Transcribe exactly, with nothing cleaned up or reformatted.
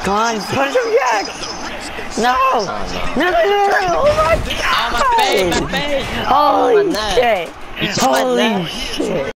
Come on, punch him, Jack! No! Oh, No, no, no, no! Oh my god! Oh, my face, my face! Holy Oh, my neck. shit! You took my Holy neck. shit!